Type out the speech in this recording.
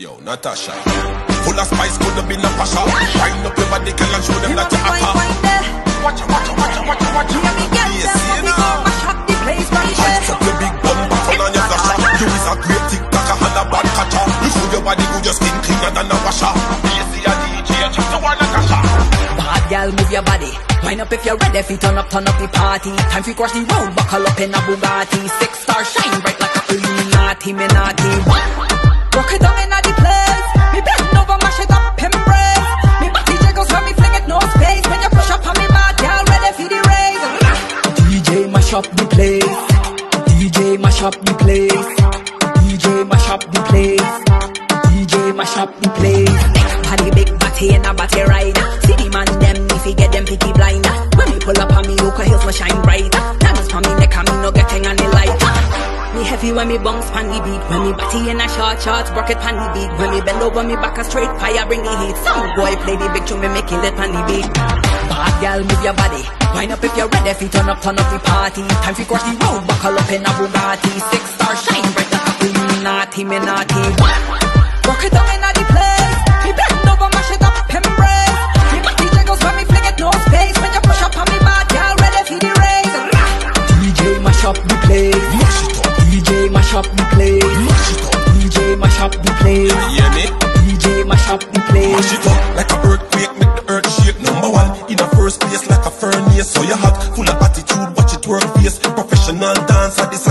Yo, Natasha, full of spice, could have been a pasha. Wind up your body, girl, and show them that you're hot. Watch it. Yes, you know. Heights up your big bumper, turn on your flasher. You is a great tic-tacker and a bad catcher. You show your body good, your skin cleaner than a washer. You see a DJ, just to one Natasha. Bad girl, move your body. Wind up if you're ready, if you turn up the party. Time for cross the road, buckle up in a Bugatti. 6-star shine bright like a Illuminati, me naughty. Rock it down in the place. Me bend over, mash it up, embrace. Me body jiggles when me fling it, no space. When you push up on me, bad girl, ready for the race. DJ mash up the place. DJ mash up the place. DJ mash up the place. DJ mash up the place. Big body and a body rider. See the man them if he get them picky blind. When me pull up on me, Oka Hills my shine bright. Diamonds for me neck and me no getting any light. Me heavy when me bounce pan the beat. When me body in a shorts, rocket pan the beat. When me bend over me back a straight fire bring the heat. Some boy play the big tune, me make it pan the beat. Bad girl move your body. Wind up if you're ready, if you turn up the party. Time for cross the road, buckle up in a Bugatti. 6-star shine bright like a Illuminati, me naughty. Rock it down in the place. Me bend over, mash it up, embrace. Me body jiggles when me fling it, no space. When you push up on me, bad girl, ready for the race. DJ mash up the place. Mash it up. DJ mash up the place. Mash it up. DJ mash up the place. You hear me? DJ mash up the place. Mash it up like a earthquake, make the earth shake. Number one in the first place like a furnace. So you hot, full of attitude, watch it work face. Professional dancer, this